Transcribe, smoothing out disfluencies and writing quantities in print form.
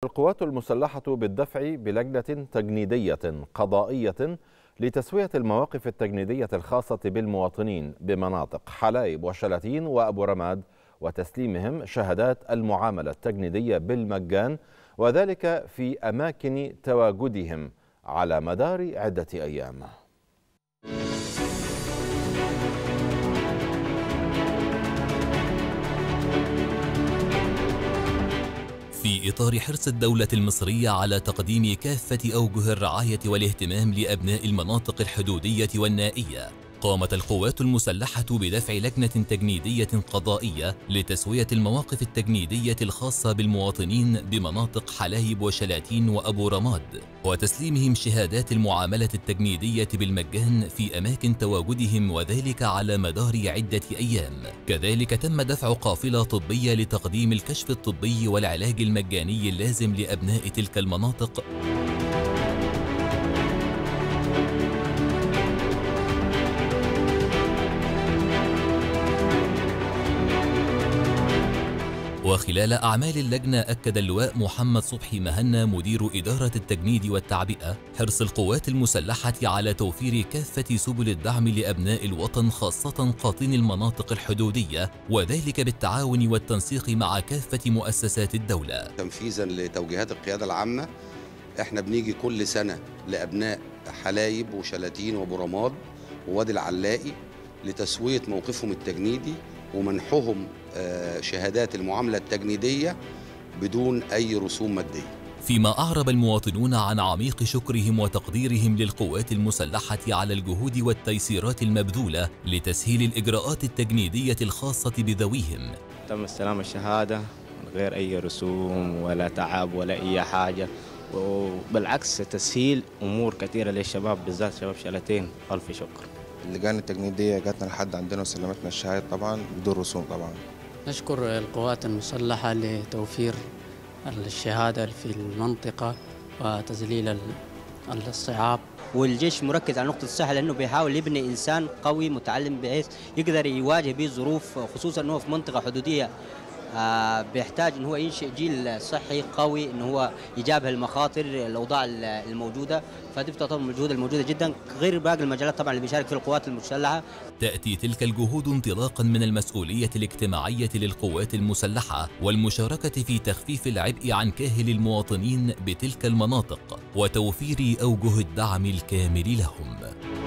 القوات المسلحة بالدفع بلجنة تجنيدية قضائية لتسوية المواقف التجنيدية الخاصة بالمواطنين بمناطق حلايب وشلاتين وأبو رماد، وتسليمهم شهادات المعاملة التجنيدية بالمجان، وذلك في أماكن تواجدهم على مدار عدة أيام. في إطار حرص الدولة المصرية على تقديم كافة أوجه الرعاية والاهتمام لأبناء المناطق الحدودية والنائية، قامت القوات المسلحة بدفع لجنة تجنيدية قضائية لتسوية المواقف التجنيدية الخاصة بالمواطنين بمناطق حلايب وشلاتين وأبو رماد، وتسليمهم شهادات المعاملة التجنيدية بالمجان في أماكن تواجدهم، وذلك على مدار عدة أيام. كذلك تم دفع قافلة طبية لتقديم الكشف الطبي والعلاج المجاني اللازم لأبناء تلك المناطق. وخلال أعمال اللجنة أكد اللواء محمد صبحي مهنا مدير إدارة التجنيد والتعبئة حرص القوات المسلحة على توفير كافة سبل الدعم لأبناء الوطن، خاصة قاطني المناطق الحدودية، وذلك بالتعاون والتنسيق مع كافة مؤسسات الدولة. تنفيذا لتوجيهات القيادة العامة، احنا بنيجي كل سنة لأبناء حلايب وشلاتين وأبو رماد ووادي العلاقي لتسوية موقفهم التجنيدي ومنحهم شهادات المعاملة التجنيدية بدون أي رسوم مادية. فيما أعرب المواطنون عن عميق شكرهم وتقديرهم للقوات المسلحة على الجهود والتيسيرات المبذولة لتسهيل الإجراءات التجنيدية الخاصة بذويهم. تم استلام الشهادة من غير أي رسوم ولا تعب ولا أي حاجة، وبالعكس تسهيل أمور كثيرة للشباب، بالذات شباب شلاتين. ألف شكر. اللجان التجنيدية جاتنا لحد عندنا وسلمتنا الشهادة طبعا بدون رسوم. طبعا نشكر القوات المسلحة لتوفير الشهادة في المنطقة وتذليل الصعاب. والجيش مركز على نقطة الصحة لأنه بيحاول يبني إنسان قوي متعلم بحيث يقدر يواجه به الظروف، خصوصا أنه في منطقة حدودية بيحتاج أنه هو ينشئ جيل صحي قوي أنه هو يجابه المخاطر الأوضاع الموجودة. فدي تعتبر من الجهود الموجودة جدا، غير باقي المجالات طبعا اللي بيشارك في القوات المسلحة. تأتي تلك الجهود انطلاقا من المسؤولية الاجتماعية للقوات المسلحة والمشاركة في تخفيف العبء عن كاهل المواطنين بتلك المناطق وتوفير أوجه الدعم الكامل لهم.